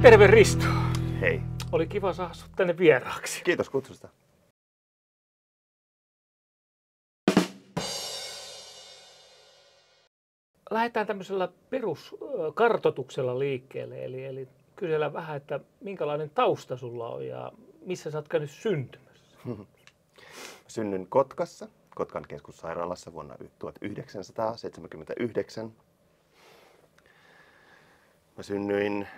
Terve Risto. Hei. Oli kiva saada sut tänne vieraaksi. Kiitos kutsusta. Lähdetään tämmöisellä peruskartoituksella liikkeelle, eli kysellään vähän, että minkälainen tausta sulla on ja missä sä oot käynyt syntymässä? Synnyin Kotkassa, Kotkan keskussairaalassa vuonna 1979. Mä synnyin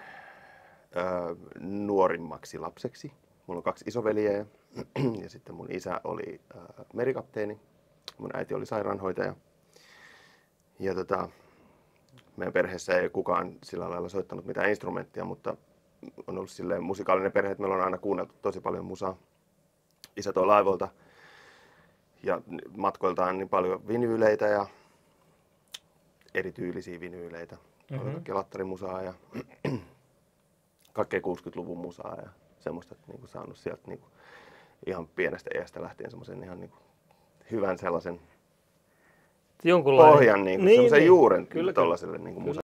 nuorimmaksi lapseksi. Mulla on 2 isoveliä ja sitten mun isä oli merikapteeni, mun äiti oli sairaanhoitaja. Ja meidän perheessä ei kukaan sillä lailla soittanut mitään instrumenttia, mutta on ollut silleen musikaalinen perhe, että meillä on aina kuunneltu tosi paljon musaa. Isä toi laivoilta ja matkoiltaan niin paljon vinyyleitä ja erityylisiä vinyyleitä. Kaikkea lattarimusaa ja kaikkea 60-luvun musaa ja semmoista, että niin saanut sieltä niin ihan pienestä iästä lähtien semmoisen ihan niin hyvän sellaisen pohjan, niin semmoisen juuren tuollaiselle niin musalle.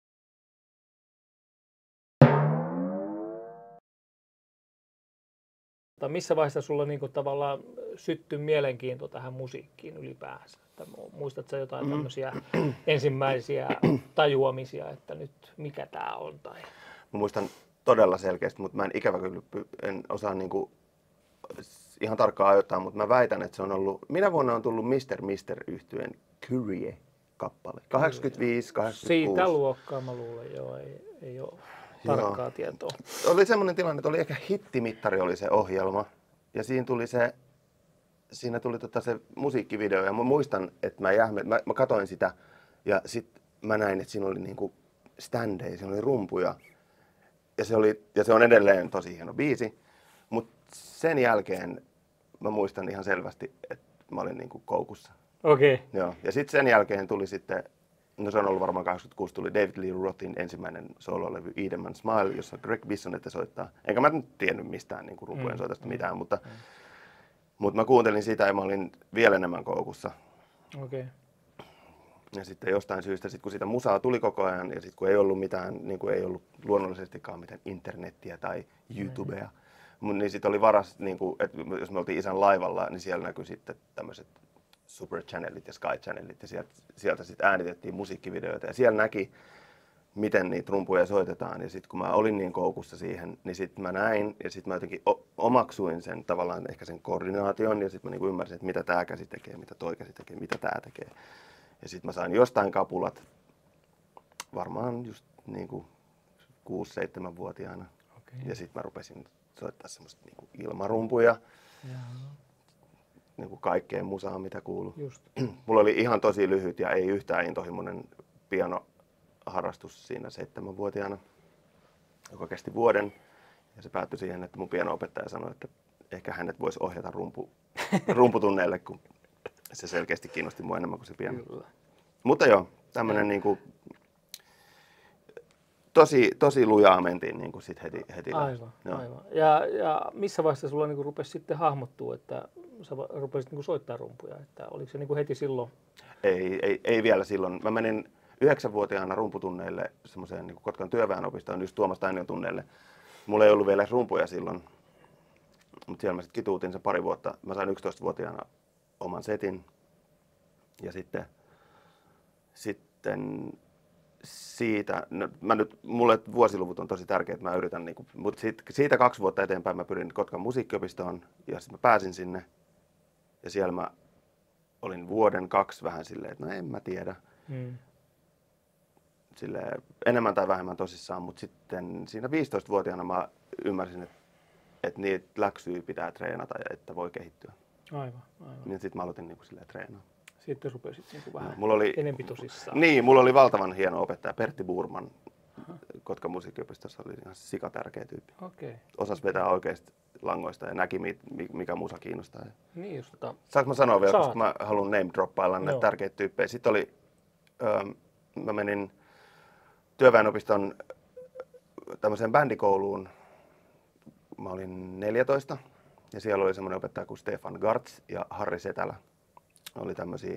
Missä vaiheessa sulla niinku tavallaan syttyi mielenkiinto tähän musiikkiin ylipäänsä? Muistatko jotain tämmöisiä ensimmäisiä tajuamisia, että nyt mikä tää on? Tai... Mä muistan todella selkeästi, mutta mä en ikävä kyllä en osaa niinku ihan tarkkaan ajoittaa, mutta mä väitän, että se on ollut, minä vuonna on tullut Mr. -yhtyeen Kyrie-kappale. 85, 86. Siitä luokkaa mä luulen, joo, ei ole tarkkaa tietoa. Oli semmoinen tilanne, että oli ehkä hittimittari oli se ohjelma ja siinä tuli se musiikkivideo ja mä muistan, että mä katoin sitä ja sit mä näin, että siinä oli niinku standeja, siinä oli rumpuja ja se on edelleen tosi hieno biisi, mutta sen jälkeen mä muistan ihan selvästi, että mä olin niinku koukussa. Okei. Okay. Joo, ja sitten sen jälkeen tuli sitten, no se on ollut varmaan 86, tuli David Lee Rothin ensimmäinen soololevy Edeman Smile, jossa Greg Bissonette soittaa. Enkä mä nyt tiennyt mistään niin rumpujen soitosta mitään, mutta mä kuuntelin sitä ja mä olin vielä enemmän koukussa. Okay. Ja sitten jostain syystä, kun sitä musaa tuli koko ajan ja sitten kun ei ollut mitään, niin kuin ei ollut luonnollisestikaan mitään internettiä tai YouTubea, niin sitten oli varas, niin kuin, että jos me oltiin isän laivalla, niin siellä näkyi sitten tämmöiset Super Channelit ja Sky Channelit ja sieltä sitten äänitettiin musiikkivideoita ja siellä näki, miten niitä rumpuja soitetaan. Ja sitten kun mä olin niin koukussa siihen, niin sitten mä näin ja sitten mä jotenkin omaksuin sen tavallaan ehkä sen koordinaation ja sitten mä niinku ymmärsin, että mitä tää käsi tekee, mitä toi käsi tekee, mitä tää tekee. Ja sitten mä sain jostain kapulat, varmaan just niinku 6-7-vuotiaana. Okay. Ja sitten mä rupesin soittaa semmoista niinku ilmarumpuja. Niin kuin kaikkeen musaan, mitä kuuluu. Just. Mulla oli ihan tosi lyhyt ja ei yhtään intohimoinen pianoharrastus siinä 7-vuotiaana, joka kesti vuoden. Ja se päättyi siihen, että mun piano-opettaja sanoi, että ehkä hänet voisi ohjata rumputunneille, kun se selkeästi kiinnosti mua enemmän kuin se piano. Kyllä. Mutta joo, tämmönen niinku tosi lujaa mentiin niinku sit heti. Aivan. Ja missä vaiheessa sulla niinku rupesi sitten hahmottua, että sä rupesit niinku soittaa rumpuja, että oliko se niinku heti silloin? Ei vielä silloin. Mä menin 9-vuotiaana rumputunneille semmoiseen niinku Kotkan työväenopistoon, just Tuomas Tainion tunneille. Mulla ei ollut vielä rumpuja silloin, mutta siellä mä sitten kituutin sen pari vuotta. Mä sain 11-vuotiaana oman setin ja sitten siitä, mulle vuosiluvut on tosi tärkeät, mä yritän mutta siitä 2 vuotta eteenpäin mä pyrin Kotkan musiikkiopistoon ja sitten mä pääsin sinne ja siellä mä olin 1-2 vuoden vähän silleen, että no en mä tiedä. Silleen, enemmän tai vähemmän tosissaan, mutta sitten siinä 15-vuotiaana mä ymmärsin, että niitä läksyjä pitää treenata ja että voi kehittyä. Aivan. Ja sitten mä aloitin silleen treenaa. Sitten rupesit vähän enempi tosissaan. Niin, mulla oli valtavan hieno opettaja, Pertti Burman. Kotkan musiikkiopistossa oli ihan sikatärkeä tyyppi. Okay. Osasi vetää oikeista langoista ja näki, mikä musa kiinnostaa. Niin just. Saanko mä sanoa vielä, koska mä haluan name-droppailla näitä tärkeitä tyyppejä. Sitten oli, mä menin työväenopiston tämmöiseen bändikouluun. Mä olin 14 ja siellä oli semmoinen opettaja kuin Stefan Gartz ja Harri Setälä. Oli tämmöisiä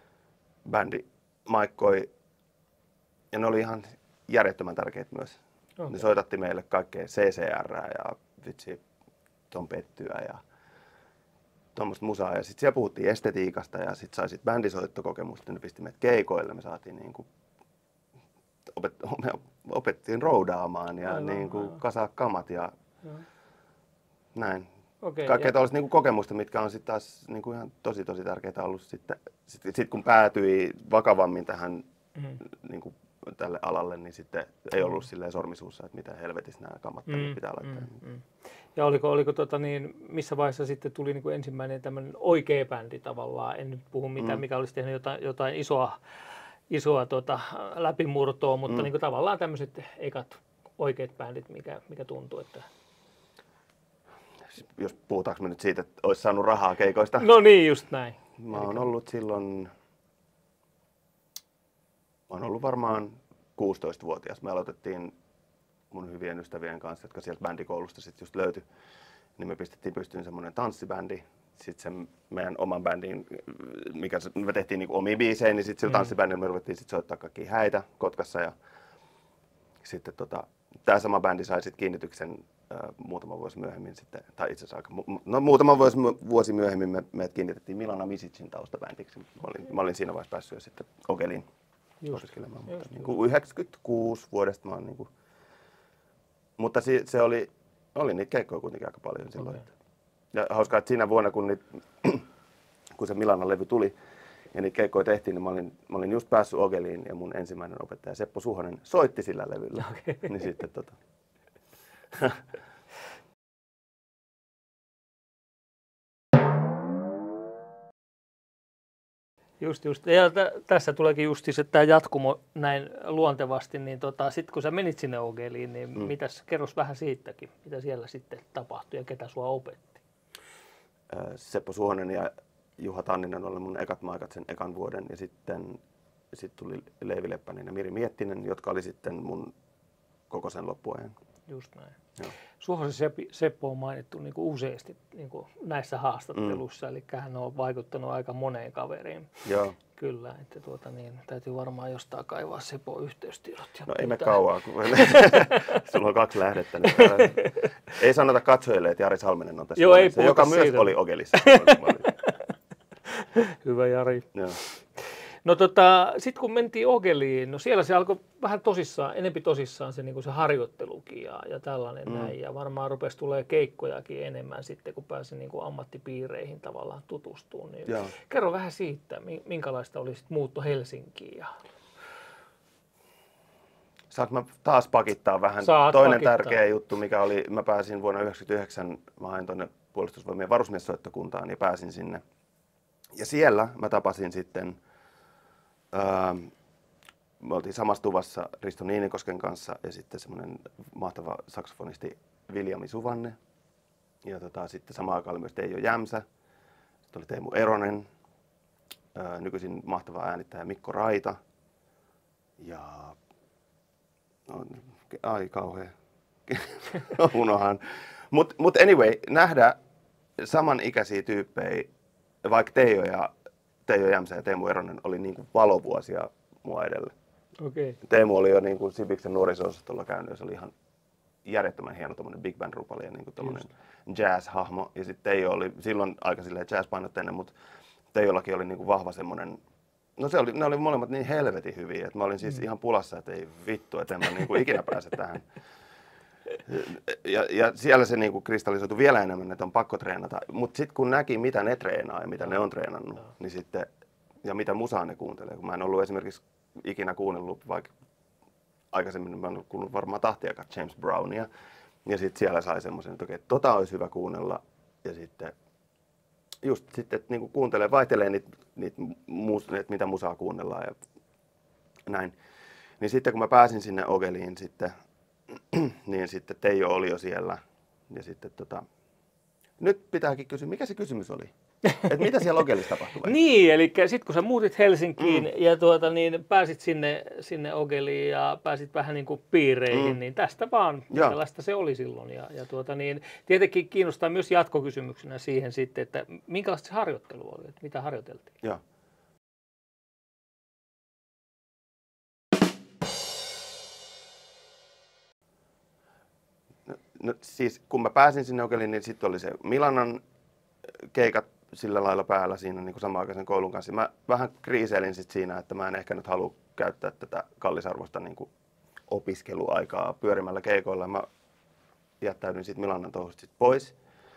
bändimaikkoja ja ne oli ihan järjettömän tärkeitä myös. Okay. Ne soitatti meille kaikkea CCR ja vitsi Tom Pettyä ja tuommoista musaa. Ja sitten siellä puhuttiin estetiikasta ja sitten sai bändisoittokokemusta. Ne pisti meidät keikoille. Me saatiin niinku, me opettiin roudaamaan ja niinku kasaa kamat ja näin. Kaikkea tällaista niinku kokemusta, mitkä on sitten taas niinku ihan tosi tärkeää ollut sitten kun päätyi vakavammin tähän niinku, tälle alalle, niin sitten ei ollut silleen sormisuussa, että mitä helvetissä nämä kammat pitää laittaa. Ja oliko missä vaiheessa sitten tuli niin kuin ensimmäinen tämmöinen oikea bändi tavallaan, en nyt puhu mitään, mikä olisi tehnyt jotain isoa läpimurtoa, mutta niin kuin tavallaan tämmöiset ekat oikeat bändit, mikä tuntuu, että... Jos puhutaanko me nyt siitä, että olisi saanut rahaa keikoista? No niin, just näin. Mä oon ollut silloin, varmaan 16-vuotias. Me aloitettiin mun hyvien ystävien kanssa, jotka sieltä bändikoulusta sitten just löytyi. Niin me pistettiin pystyyn semmoinen tanssibändi. Sitten sen meidän oman bändin, me tehtiin niinku omia biisejä, niin sitten sillä tanssibändillä me ruvettiin sit soittaa kaikkia häitä Kotkassa. Ja sitten tämä sama bändi sai sitten kiinnityksen muutama vuosi myöhemmin sitten, tai itse asiassa muutama vuosi myöhemmin meidät kiinnitettiin Milana Misicin taustabändiksi. Mä olin siinä vaiheessa päässyt jo sitten Ogeliin opiskelemaan, mutta niin kuin 96 vuodesta mä oon niin kuin, mutta se oli niitä keikkoja kuitenkin aika paljon silloin. Okay. Ja hauskaa, että siinä vuonna kun se Milanan levy tuli ja niitä keikkoja tehtiin, niin mä olin just päässyt Ogeliin ja mun ensimmäinen opettaja Seppo Suhonen soitti sillä levyllä. Okay. Niin sitten Just. Ja tässä tuleekin just se tämä jatkumo näin luontevasti, niin sitten kun sä menit sinne Ogeliin, niin kerros vähän siitäkin, mitä siellä sitten tapahtui ja ketä sua opetti? Seppo Suhonen ja Juha Tanninen oli mun ekat maikat sen ekan vuoden ja sitten tuli Leevi Leppänen ja Miri Miettinen, jotka oli sitten mun koko sen loppuajan. Just näin. Suhosen Seppo on mainittu niin kuin useasti niin kuin näissä haastatteluissa, eli hän on vaikuttanut aika moneen kaveriin. Joo. Kyllä, että täytyy varmaan jostain kaivaa Sepon yhteystiedot. No ei me kauaa, kun sulla on 2 lähdettä. Ei sanota katsojille, että Jari Salminen on tässä. Joo, ei joka siitä. Myös oli Ogelissa. Hyvä Jari. Joo. No sitten kun mentiin Ogeliin, no siellä se alkoi vähän enempi tosissaan se, niin se harjoittelukin ja tällainen näin. Ja varmaan rupesi tulee keikkojakin enemmän sitten, kun pääsi niin kuin ammattipiireihin tavallaan tutustumaan. Niin kerro vähän siitä, minkälaista oli sitten muutto Helsinkiin. Saanko mä taas pakittaa vähän? Tärkeä juttu, mikä oli, mä pääsin vuonna 1999, mä hain tuonne puolustusvoimien varusmiessoittokuntaan ja pääsin sinne. Ja siellä mä tapasin sitten me oltiin samassa tuvassa Risto Niinikosken kanssa ja sitten semmoinen mahtava saksofonisti Viljami Suvanne. Ja sitten samaan aikaan oli myös Teijo Jämsä. Sitten oli Teemu Eronen, nykyisin mahtava äänittäjä Mikko Raita. Ja ai kauhea. Unohan. Mut anyway, nähdä samanikäisiä tyyppejä, vaikka Teijo Jämsä ja Teemu Eronen oli niin kuin valovuosia mua edellä. Okay. Teemu oli jo niin kuin Sibiksen nuoriso-osastolla käynyt ja se oli ihan järjettömän hieno tommonen big band rupali ja niin kuin tommonen jazz-hahmo. Ja sitten Teijo oli silloin aika silleen jazz-painotteinen, mutta Teijollakin oli niin kuin vahva semmonen, no ne oli molemmat niin helvetin hyviä, että mä olin siis ihan pulassa, että ei vittu, että en mä niin kuin ikinä pääse tähän. Ja siellä se niinku kristallisoitui vielä enemmän, että on pakko treenata. Mutta sitten kun näki, mitä ne treenaa ja mitä ne on treenannut, niin sitten, ja mitä musaa ne kuuntelee. Kun mä en ollut esimerkiksi ikinä kuunnellut, vaikka aikaisemmin mä en ollut kuunnellut varmaan tahtiakaan James Brownia. Ja sitten siellä sai semmoisen, että okei, olisi hyvä kuunnella. Ja sitten just sitten, että niinku kuuntelee, vaihtelee niitä, mitä musaa kuunnellaan ja näin. Niin sitten kun mä pääsin sinne Ogeliin sitten, niin sitten Teijo oli jo siellä ja sitten nyt pitääkin kysyä, mikä se kysymys oli? Että mitä siellä Ogelissa tapahtui? Niin, eli sitten kun sä muutit Helsinkiin ja pääsit sinne Ogeliin ja pääsit vähän niin kuin piireihin, niin tästä vaan, minkälaista se oli silloin. Ja tietenkin kiinnostaa myös jatkokysymyksenä siihen sitten, että minkälaista se harjoittelu oli, että mitä harjoiteltiin? Joo. No, siis kun mä pääsin sinne Ogeliin, niin sitten oli se Milanan keikat sillä lailla päällä siinä niin kuin samaan koulun kanssa. Mä vähän kriiseilin sit siinä, että mä en ehkä nyt halua käyttää tätä kallisarvoista niin kuin opiskeluaikaa pyörimällä keikoilla. Mä jättäydyin sitten Milanan touhusta sit pois.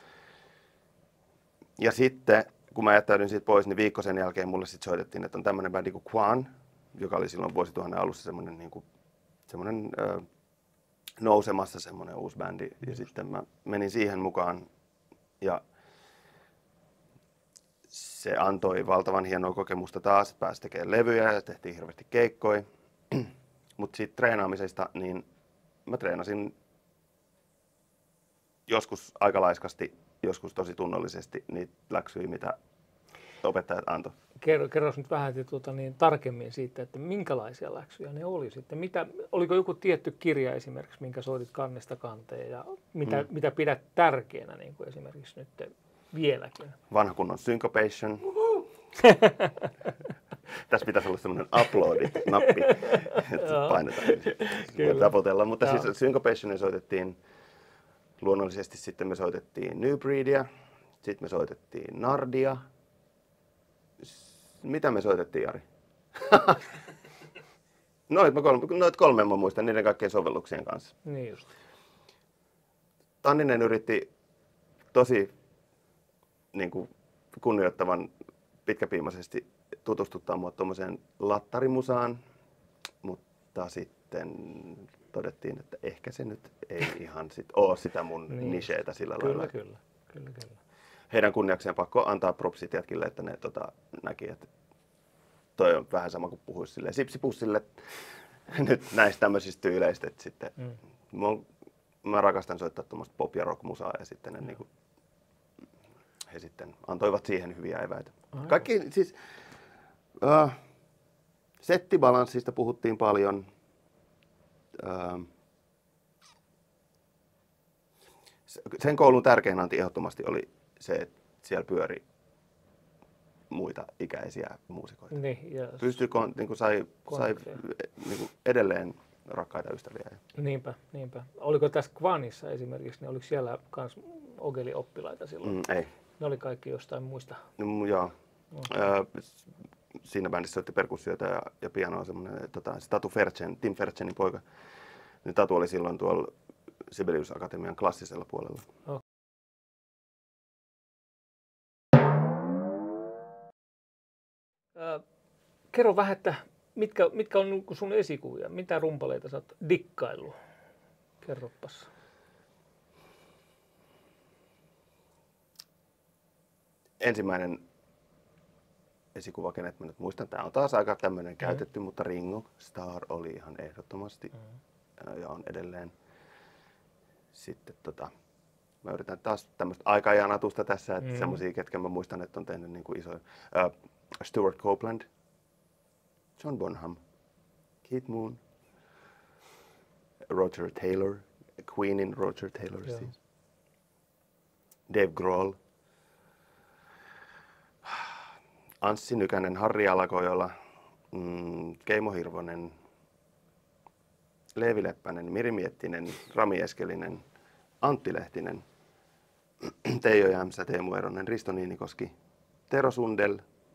Ja sitten, kun mä jättäydyin siitä pois, niin viikko sen jälkeen mulle sitten soitettiin, että on tämmöinen bändi kuin Quan, joka oli silloin vuosituhannen alussa semmoinen nousemassa semmoinen uusi bändi. Ja sitten mä menin siihen mukaan ja se antoi valtavan hienoa kokemusta taas, pääsi tekemään levyjä ja tehtiin hirveästi keikkoja. Mutta siitä treenaamisesta, niin mä treenasin joskus aika laiskasti, joskus tosi tunnollisesti niitä läksyjä, mitä opettajat antoi. Kerro nyt vähän tarkemmin siitä, että minkälaisia läksyjä ne oli sitten. Oliko joku tietty kirja esimerkiksi, minkä soitit kannesta kanteen ja mitä pidät tärkeänä niin kuin esimerkiksi nyt vieläkin? Vanha kunnon Syncopation. Tässä pitäisi olla semmoinen uploadit-nappi, että painetaan. Voi tapotella. Mutta siis Syncopationia soitettiin luonnollisesti, sitten me soitettiin New Breedia, sitten me soitettiin Nardia. Mitä me soitettiin, Jari? Noit kolme mä muistan niiden kaikkien sovelluksien kanssa. Niin just. Tanninen yritti tosi niin kuin kunnioittavan pitkäpiimaisesti tutustuttaa mua tuommoiseen lattarimusaan, mutta sitten todettiin, että ehkä se nyt ei ihan sit ole sitä mun nicheetä sillä lailla. Kyllä. Heidän kunniakseen pakko antaa propsit jätkille, että ne näki, että toi on vähän sama kuin puhuisi silleen sipsipussille nyt näistä tämmöisistä tyyleistä, että sitten mä rakastan soittaa tuommoista pop- ja rock-musaa ja sitten ne niinku, he sitten antoivat siihen hyviä eväitä. Kaikki siis settibalanssista puhuttiin paljon. Sen koulun tärkein anti ehdottomasti oli se, että siellä pyöri muita ikäisiä muusikoita. Niin, Niin sai niin edelleen rakkaita ystäviä. Niinpä. Oliko tässä Quanissa esimerkiksi, niin oliko siellä myös Ogeli-oppilaita silloin? Ei. Ne oli kaikki jostain muista? No, joo. Siinä bändissä soitti perkussioita ja pianoa semmoinen Tatu Ferchen, Tim Ferchenin poika. Niin Tatu oli silloin tuolla Sibelius Akatemian klassisella puolella. Kerro vähän, että mitkä on sun esikuvia? Mitä rumpaleita sä oot dikkaillut? Kerropas. Ensimmäinen esikuva, kenet mä nyt muistan, tämä on taas aika tämmöinen käytetty, mutta Ringo Starr oli ihan ehdottomasti ja on edelleen. Sitten mä yritän taas tämmöistä aikajanatusta tässä, että semmosia, ketkä mä muistan, että on tehnyt niin kuin isoja. Stuart Copeland, John Bonham, Keith Moon, Roger Taylor, Queenin Roger Taylor siis. Dave Grohl, Anssi Nykänen, Harri Alakojola, Keimo Hirvonen, Leevi Leppänen, Miri Miettinen, Rami Eskelinen, Antti Lehtinen, Teijo Jämsä, Teemu Eronen, Risto Niinikoski, Tero Sundel.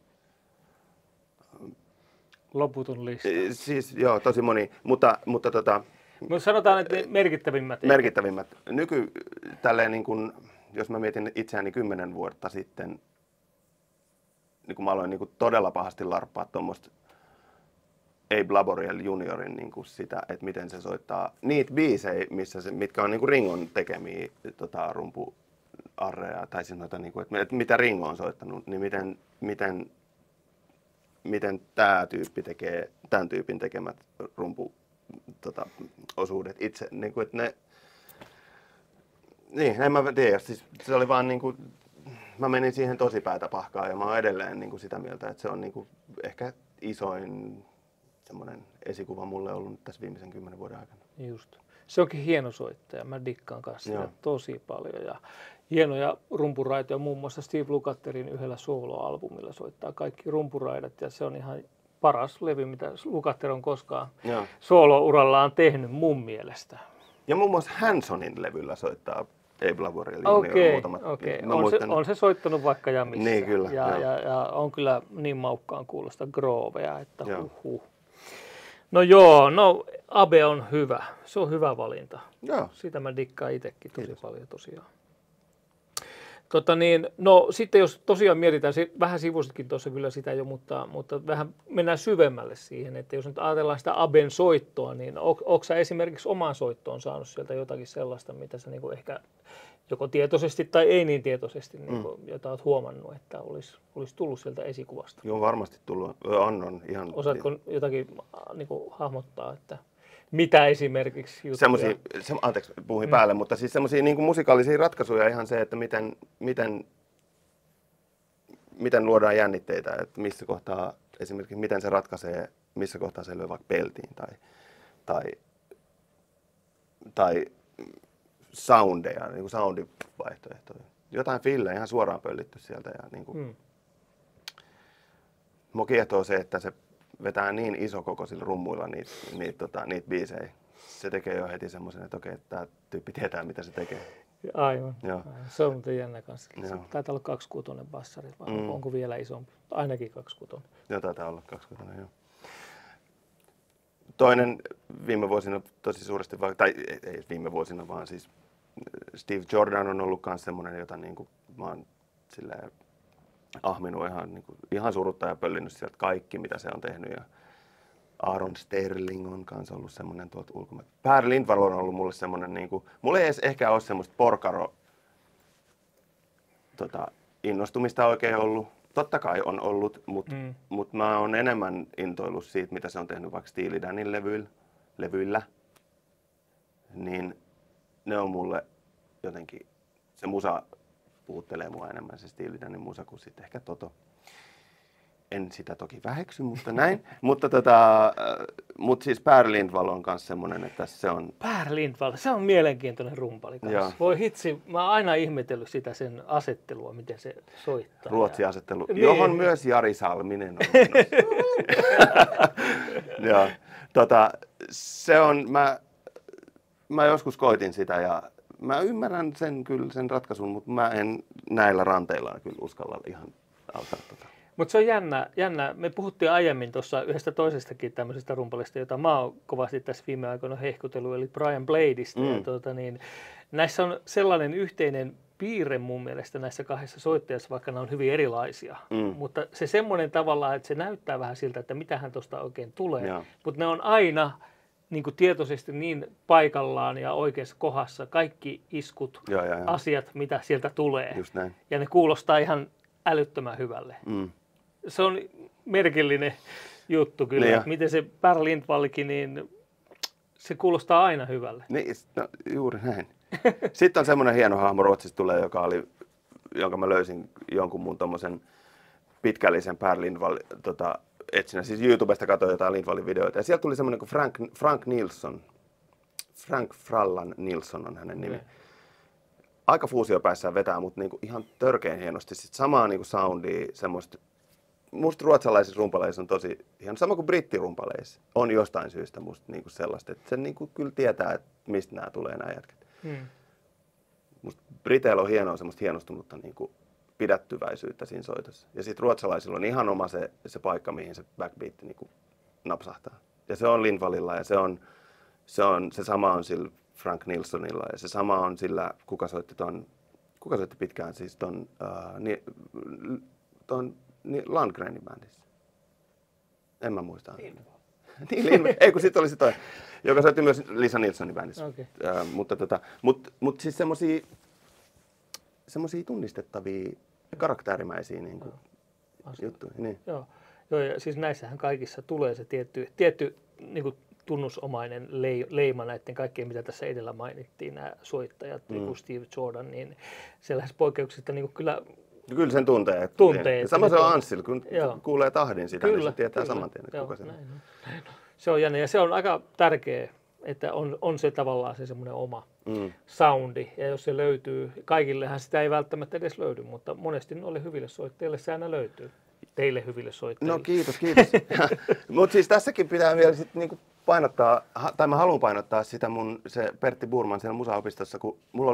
Loputon lista. Siis joo, tosi moni, mutta sanotaan, että merkittävimmät. Merkittävimmät. Tälleen niin kuin, jos mä mietin itseäni 10 vuotta sitten, niin kun mä aloin niin kuin todella pahasti larppaa tuommoista Abe Laboriel juniorin niin kuin sitä, että miten se soittaa niitä biisejä, mitkä on niin kuin Ringon tekemiä rumpuarreja, tai siis noita, niin kuin, että mitä Ringo on soittanut, niin miten tämä tyyppi tekee tämän tyypin tekemät osuudet itse, niin kuin, että ne, niin, en mä tiedä, siis se oli vaan niin kuin, mä menin siihen tosi päätä pahkaan ja mä oon edelleen niin kuin sitä mieltä, että se on niin kuin ehkä isoin semmoinen esikuva mulle ollut nyt tässä viimeisen 10 vuoden aikana. Just. Se onkin hieno soittaja, mä dikkaan kanssa sitä tosi paljon ja hienoja rumpuraitoja, muun muassa Steve Lukatherin yhdellä soloalbumilla soittaa kaikki rumpuraidat ja se on ihan paras levy, mitä Lukather on koskaan solourallaan tehnyt mun mielestä. Ja muun muassa Hansonin levyllä soittaa Abe Laboriel muutamat. Okei. Muistan... On se soittanut vaikka ja missä. Niin, kyllä. Ja on kyllä niin maukkaan kuulosta groovea, että No joo, Abe on hyvä. Se on hyvä valinta. Joo. Sitä mä dikkaan itsekin tosi paljon tosiaan. No sitten jos tosiaan mietitään, vähän sivusitkin tuossa kyllä sitä jo, mutta vähän mennään syvemmälle siihen, että jos nyt ajatellaan sitä Aben soittoa, niin onko sä esimerkiksi omaan soittoon saanut sieltä jotakin sellaista, mitä sä niinku ehkä joko tietoisesti tai ei niin tietoisesti, niinku, jota olet huomannut, että olisi tullut sieltä esikuvasta? Joo, varmasti tullut. On ihan... Osaatko jotakin niinku hahmottaa, että... Mitä esimerkiksi juttuja? Anteeksi, puhuin päälle, mutta siis semmoisia niin kuin musikaalisia ratkaisuja ihan se, että miten luodaan jännitteitä, että missä kohtaa esimerkiksi miten se ratkaisee, missä kohtaa se lyö vaikka peltiin tai soundeja, niin kuin soundivaihtoehtoja. Jotain fillejä ihan suoraan pöllitty sieltä ja niin kuin mua kiehtoo se, että se vetää niin isokokoisilla rummuilla niitä biisejä. Se tekee jo heti semmoisen, että okei, tämä tyyppi tietää, mitä se tekee. Aivan. Se on muuten jännä kanssa. Taitaa olla 2/6 bassari, vai onko vielä isompi? Ainakin 2/6. Joo, taitaa olla 2/6, joo. Toinen viime vuosina tosi suuresti, tai ei viime vuosina, vaan siis Steve Jordan on ollut myös semmoinen, jota niin kuin mä oon silleen ahminut ihan surutta ja pöllinyt sieltä kaikki, mitä se on tehnyt. Ja Aaron Sterling on kanssa ollut semmoinen tuolta ulkomailta. Per Lindvall on ollut mulle semmoinen, niin kuin, mulla ei edes ehkä ole semmoista porkaro innostumista oikein ollut. Totta kai on ollut, mutta mä oon enemmän intoillut siitä, mitä se on tehnyt vaikka Steely Danin levyillä. Niin ne on mulle jotenkin, se musa puhuttelee mua enemmän, se Steely Danin musa, kuin sitten ehkä Toto. En sitä toki väheksy, mutta näin. mutta siis Per Lindvall on myös semmoinen, että se on... Per Lindvall, se on mielenkiintoinen rumpali kanssa. Voi hitsi, mä oon aina ihmetellyt sitä sen asettelua, miten se soittaa. Ruotsi-asettelu, johon myös Jari Salminen on. Joo, se on, mä joskus koitin sitä ja mä ymmärrän sen ratkaisun, mutta mä en näillä ranteilla kyllä uskalla ihan alkaa Mutta se on jännä. Me puhuttiin aiemmin tuossa yhdestä toisestakin tämmöisestä rumpalista, jota mä oon kovasti tässä viime aikoina hehkutellut, eli Brian Bladeista. Ja näissä on sellainen yhteinen piirre mun mielestä näissä kahdessa soittajassa, vaikka ne on hyvin erilaisia. Mutta se semmoinen tavallaan, että se näyttää vähän siltä, että mitähän tuosta oikein tulee. Mutta ne on aina niin kuin tietoisesti niin paikallaan ja oikeassa kohdassa kaikki iskut, asiat, mitä sieltä tulee. Just näin. Ja ne kuulostaa ihan älyttömän hyvälle. Se on merkillinen juttu kyllä, että miten se Per Lindvallkin, niin se kuulostaa aina hyvälle. Niin, no, juuri näin. Sitten on semmoinen hieno hahmo Ruotsista tulee, jonka mä löysin jonkun mun tommosen pitkällisen Per Lindvall etsinä. Siis YouTubesta katsoin jotain Lindvallin videoita. Ja sieltä tuli semmoinen kuin Frank Nilsson. Frank Frallan Nilsson on hänen nimi. Aika fuusiopäissään vetää, mutta niinku ihan törkeän hienosti. Sitten samaa niinku soundia, semmoista. Musta ruotsalaisissa rumpaleissa on tosi hieno, sama kuin brittirumpaleissa. On jostain syystä musta niinku sellaista, että se niinku kyllä tietää, että mistä nämä tulee nämä jätkät. Musta briteillä on hienoa semmoista hienostunutta niinku pidättyväisyyttä siinä soitossa. Ja sitten ruotsalaisilla on ihan oma se paikka, mihin se backbeat niinku napsahtaa. Ja se on Lindvallilla ja se sama on sillä Frank Nilssonilla ja se sama on sillä, kuka soitti pitkään siis ton Landgrenin bändissä. En mä muista. Ei kun sit oli se toi, joka soitti myös Lisa Nilssonin bändissä. Okay. Mutta siis semmosia tunnistettavia karaktäärimäisiä niinku juttuja. Niin. Joo, ja siis näissähän kaikissa tulee se tietty niinku tunnusomainen leima näiden kaikkien, mitä tässä edellä mainittiin, nämä soittajat, niin kuin Steve Jordan, niin sellaisessa poikkeuksista niin kyllä sen tuntee. Ja sama se on Anssil, kun kuulee tahdin sitä, niin se tietää saman tien, että kuka se on. Se on jännä ja se on aika tärkeä, että on se tavallaan se semmoinen oma soundi. Ja jos se löytyy, kaikillehan sitä ei välttämättä edes löydy, mutta monesti noille hyville soittajille se aina löytyy. teille hyville soittajille. No kiitos. Mutta siis tässäkin pitää vielä sit niinku painottaa, tai mä haluan painottaa sitä se Pertti Burman siellä musaopistossa, kun mulla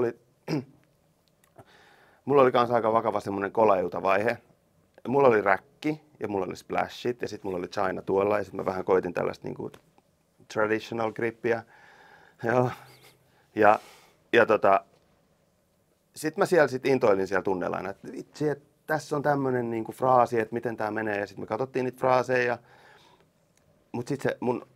oli kans aika vakava semmoinen kolailtavaihe. Mulla oli räkki ja mulla oli splashit ja sitten mulla oli China tuolla ja sitten mä vähän koitin tällaista niinku traditional grippiä. Joo. Ja sitten mä siellä intoilin siellä tunnellaan, että vitsi, että tässä on tämmöinen niinku fraasi, että miten tää menee ja sitten me katsottiin niitä fraaseja. Mutta sitten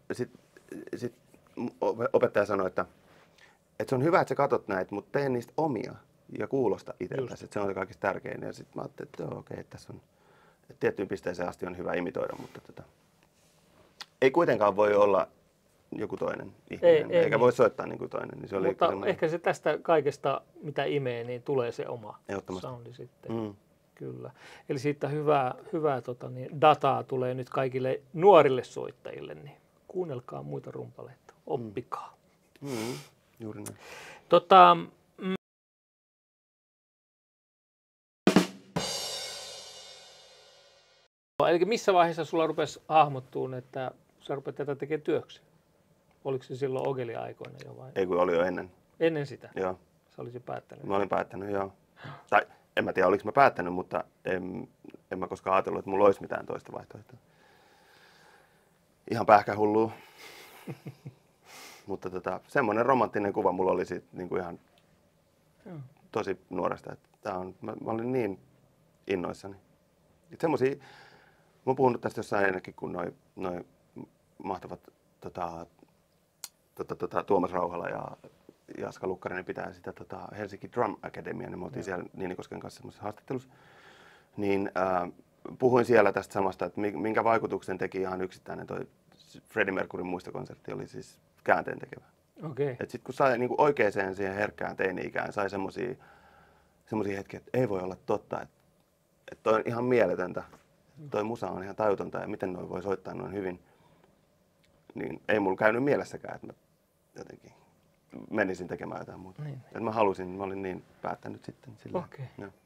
opettaja sanoi, että se on hyvä, että sä katot näitä, mutta tee niistä omia ja kuulosta itseltäsi, että se on se kaikista tärkein. Ja sitten mä ajattelin, että okei, tässä on tiettyyn pisteeseen asti on hyvä imitoida, mutta ei kuitenkaan voi olla joku toinen ihminen, eikä voi soittaa niin kuin toinen. Niin se oli mutta ehkä se tästä kaikesta, mitä imee, niin tulee se oma soundi sitten. Kyllä. Eli siitä hyvää dataa tulee nyt kaikille nuorille soittajille, niin kuunnelkaa muita rumpaleita, oppikaa. Juuri näin. Eli missä vaiheessa sulla rupesi hahmottumaan, että sä rupeat tätä tekemään työksi? Oliko se silloin Ogeli-aikoina jo vai? Ei, kun oli jo ennen. Ennen sitä? Joo. Sä olisit päättänyt? Mä olin päättänyt, joo. Tai en mä tiedä, oliko mä päättänyt, mutta en mä koskaan ajatellut, että mulla olisi mitään toista vaihtoehtoa. Ihan pähkähullua. Mutta semmoinen romanttinen kuva mulla oli siitä niinku ihan tosi nuoresta. Että mä olin niin innoissani. Semmosia, mä oon puhunut tästä jossain ennenkin, kun noi mahtavat Tuomas Rauhala ja Jaska Lukkarinen pitää sitä Helsinki Drum Academia, niin me oltiin siellä Niinikosken kanssa semmoisessa haastattelussa. Niin puhuin siellä tästä samasta, että minkä vaikutuksen teki ihan yksittäinen toi Freddie Mercuryn muistokonsertti oli siis käänteen tekevä. Okay. Et sit kun sai niinku oikeaan siihen herkkään teini-ikään, sai semmosia hetkiä, että ei voi olla totta, että toi on ihan mieletöntä. Toi musa on ihan tajutonta ja miten noi voi soittaa noin hyvin. Niin ei mulla käynyt mielessäkään, että mä jotenkin menisin tekemään jotain muuta. Niin. Että mä olin niin päättänyt sitten sillä. Okay.